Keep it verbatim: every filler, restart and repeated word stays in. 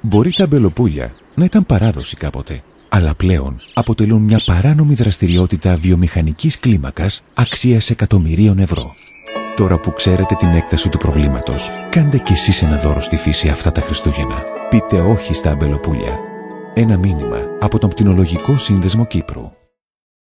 Μπορεί τα αμπελοπούλια να ήταν παράδοση κάποτε, αλλά πλέον αποτελούν μια παράνομη δραστηριότητα βιομηχανικής κλίμακας αξίας εκατομμυρίων ευρώ. Τώρα που ξέρετε την έκταση του προβλήματος, κάντε κι εσείς ένα δώρο στη φύση αυτά τα Χριστούγεννα. Πείτε όχι στα αμπελοπούλια. Ένα μήνυμα από τον Πτηνολογικό Σύνδεσμο Κύπρου.